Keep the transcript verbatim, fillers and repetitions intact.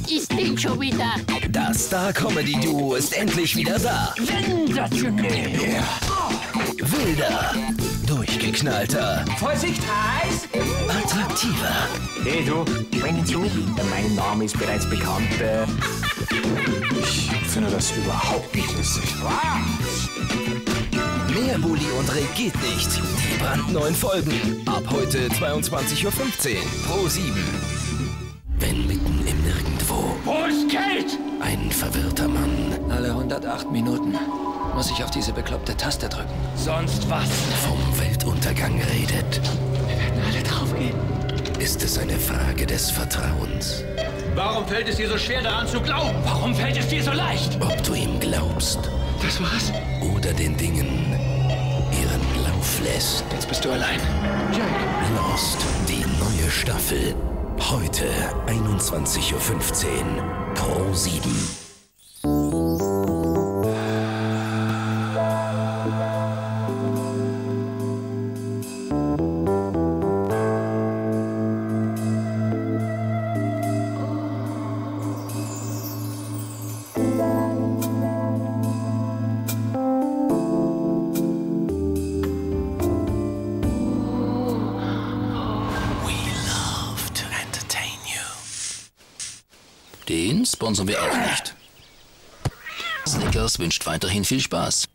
ist denn schon wieder? Das Star-Comedy-Duo ist endlich wieder da. Sensationell. Wilder, durchgeknallter, Vorsicht, heiß! attraktiver. Hey du, bringen zu. Mein Name ist bereits bekannt. Äh Ich finde das überhaupt nicht lustig. Mehr Bulli und Rick geht nicht. Die brandneuen Folgen. Ab heute zweiundzwanzig Uhr fünfzehn pro sieben. Wenn mitten im Nirgendwo Wo ist Kate? ein verwirrter Mann Alle hundertacht Minuten muss ich auf diese bekloppte Taste drücken. Sonst was? vom Weltuntergang redet, Wir werden alle draufgehen. ist es eine Frage des Vertrauens. Warum fällt es dir so schwer daran zu glauben? Warum fällt es dir so leicht? Ob du ihm glaubst Das war's? oder den Dingen ihren Lauf lässt. Jetzt bist du allein. Lost, die neue Staffel. Heute einundzwanzig Uhr fünfzehn pro sieben. Den sponsern wir auch nicht. Snickers wünscht weiterhin viel Spaß.